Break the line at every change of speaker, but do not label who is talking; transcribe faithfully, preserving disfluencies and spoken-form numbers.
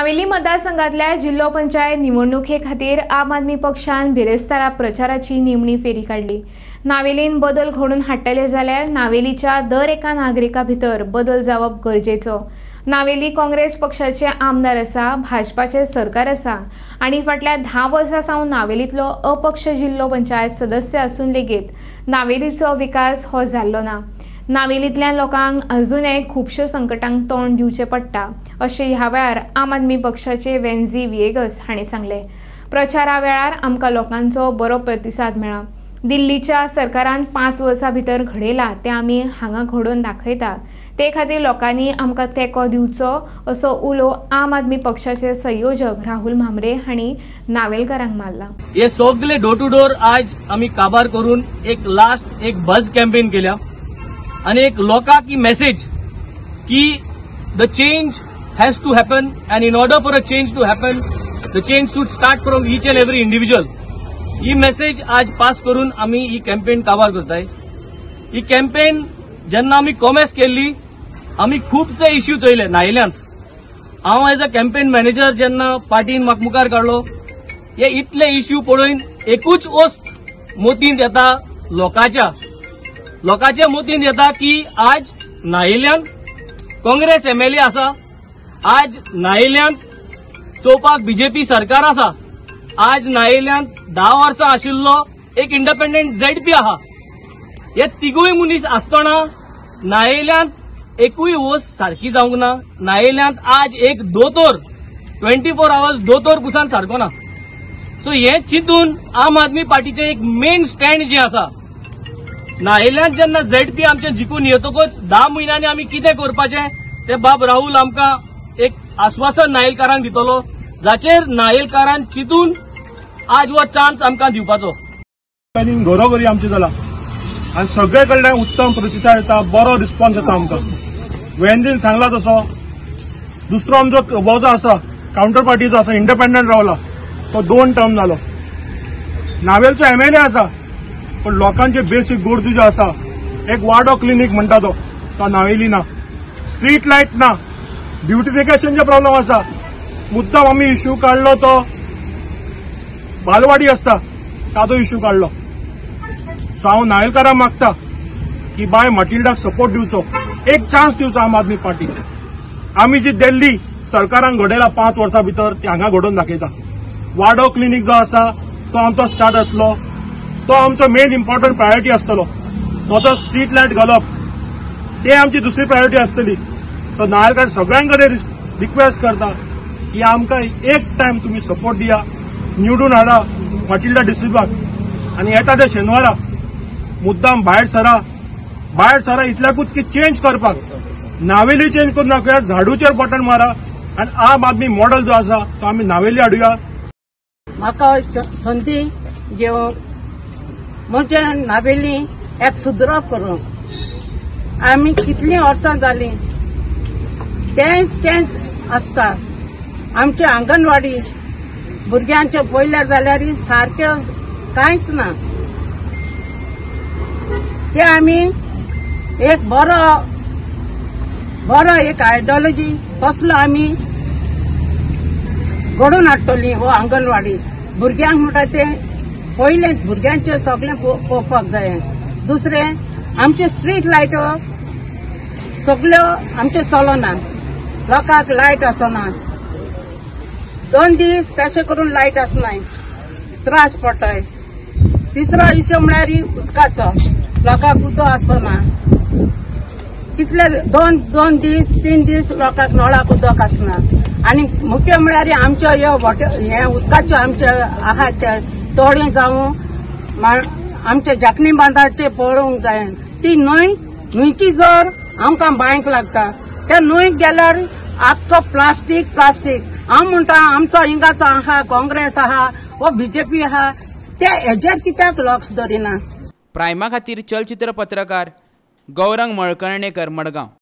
नावेली मतदारसंघातल्या जिल्हा पंचायत निवडणुके खातीर आम आदमी पक्षान बिरेस्तारा प्रचाराची निमणी फेरी काढली। नावेलीन बदल घडून हाडटले जाल्यार नावेलीच्या दर एका नागरिका भितर बदल जावप गरजेचो। नावेली काँग्रेस पक्षाचे आमदार आसा, भाजपाचे सरकार आसा आणि फाटल्या धा वर्सां सावन नावेलीतलो अपक्ष जिल्हा पंचायत सदस्य असून लेगीत नावेलीचो विकास हो जाल्लो ना। नावेलींतल्या लोकांक अजूनय खूबश्यो संकटांक तोंड दिवचें पडटा अशें ह्या वेळार आम आदमी पक्षाचे वेन्झी विएगस हांणी सांगलें। प्रचारा वेळार आमकां लोकांचो बरो प्रतिसाद मेळ्ळा। दिल्लीच्या सरकारान पांच वर्सां भितर घडयला तें आमी हांगा घडोवन दाखयता, ते खातीर लोकांनी आमकां तेंको दिवचो असो उलो आम आदमी पक्षाचे संयोजक राहुल भामरे हांणी नावेलकारांक मारला।
हे सगळे डोर टू डोर आज आमी काबार करून एक लास्ट एक बज कॅम्पेन केल्या आणि एक लोकांक की मेसेज की the change has to happen and in order for a change to happen the change should start from each and every individual. ही मेसेज आज पास करून आम्ही ही कॅम्पेन काबार करताय। ही कॅम्पेन जेन्ना आम्ही कॉमेस केल्ली आम्ही खूपसे इश्यू चोयले नायल्यांत। हांव एज अ कॅम्पेन मॅनेजर जेन्ना पार्टीन म्हाका मुखार काडलो हे इतले इश्यू पळोवन एकूच वस्त मोतीन येता लोकांच्या लोकांच्या मोतीन येता की आज नायल्यांत काँग्रेस एमएलए आसा, आज नायल्यांत चोवपाक बीजेपी सरकार आसा, आज नायल्यांत धा वर्सां आशिल्लो एक इंडिपेंडंट झेडपी आहा। हे तिगूय मनीस आसतना नायल्यांत एकूय वस्त सारकी जावंक ना। नायल्यांत आज एक दोतोर ट्वेंटी फोर आवर्स दोतोर कुसान सारको ना। सो हे चिंतून आम आदमी पार्टीचे एक मेन स्टँड जे आसा, नायल्यांत जेन्ना झेडपी आमचे जिखून येतकच धा म्हयन्यांनी आमी कितें करपाचें ते बाब राहुल आमकां एक आश्वासन नायलकारांक दितलो, जाचेर नायलकारान चिंतून आज हो चान्स आमकां दिवपाचो।
घरोघरी आमची जाला आणि सगळे कडल्यान उत्तम प्रतिसाद येता, बरो रिस्पॉन्स येता आमकां। वेंझीन सांगला तसो दुसरो आमचो बोजो आसा काउंटर पार्टीचो आसा, इंडिपेंडंट रावला, तो दोन टर्म जालो। नावेलचो एमएलए आसा पण लोकांचे बेसिक गरजो ज्यो आसा, एक वाडो क्लिनीक म्हणटा तो तो नावेली ना, स्ट्रीट लाईट ना, ब्युटिफिकेशनचे प्रॉब्लेम आसा। मुद्दाम आम्ही इश्यू काढलो तो बालवाडी असता ताजो इश्यू काढलो। सो हांव नायलकारांक मागता की बाय मटिल्डाक सपोर्ट दिवचो, एक चान्स दिवचो आम आदमी पार्टी। आमी जी दिल्ली सरकारान घडयला पांच वर्सां भितर ते हांगा घडोवन दाखयता। वाडो क्लिनीक जो आसा तो आमचो स्टार्ट जातलो, तो आमचो मेन इम्पॉर्टंट प्रायोरिटी आसतलो। तसो स्ट्रीट लाईट घालप ते आमची दुसरी प्रायोरिटी आसतली। सो नायलकार सगळ्यांकडे रिक्वेस्ट करता की आमकां एक टाइम तुम्ही सपोर्ट दिया, निवडून हाडा मटिल्डा डिस्ट्रिक्टाक आणि येता त्या शेनवारा मुद्दाम भायर सरा भायर सरा इतल्याकूच की चेंज करपाक नावेली चेंज करून दाखया, झाडूचेर बटन मारा आणि आम आदमी मॉडेल जो आसा तो आमी नावेली हाडुया।
म्हाका संदी घेवन म्हणजे नावेली एक सुदरप करूंक आमी कितलीं वर्सां जालीं तेंच तेंच आसता। आमचे अंगणवाडी भुरग्यांचे पळयल्यार जाल्यार सारके कांयच ना। ते आमी एक बरो बरो एक आयडियोलॉजी कसलो आमी घडोवन हाडटली हो अंगणवाडी। भुरग्यांक म्हणटा ते पयले भुरग्यांचे सगळें पळोवपाक जाय। दुसरें आमचे स्ट्रीट लायटो सगळ्यो आमचे चलना, लोकांक लायट आसना, दोन दीस तशें करून लायट आसनाय, त्रास पडटाय। तिसरो इश्यू म्हळ्यार उदकाचो, लोकांक उदक आसना, कितले दोन दोन दीस तीन दीस लोकांक नळाक उदक आसना। आनी मुख्य म्हळ्यार आमच्यो ह्यो हे उदकाच्यो आमचे आहा ते तोडे जावं आमचे जखणी बांदाचे पळोवंक जाय। ती न्हंय न्हंयची जर आमकां बांयक लागता, त्या न्हंयक गेल्यार आख्खो प्लास्टीक प्लास्टीक। हांव म्हणटा आमचो हिंगाचो आहा काँग्रेस आहा वा बीजेपी आहा ते हेजेर कित्याक लक्ष दरिना।
प्रायमा खातीर चलचित्र पत्रकार गौरंग मळकर्णेकर, मडगांव।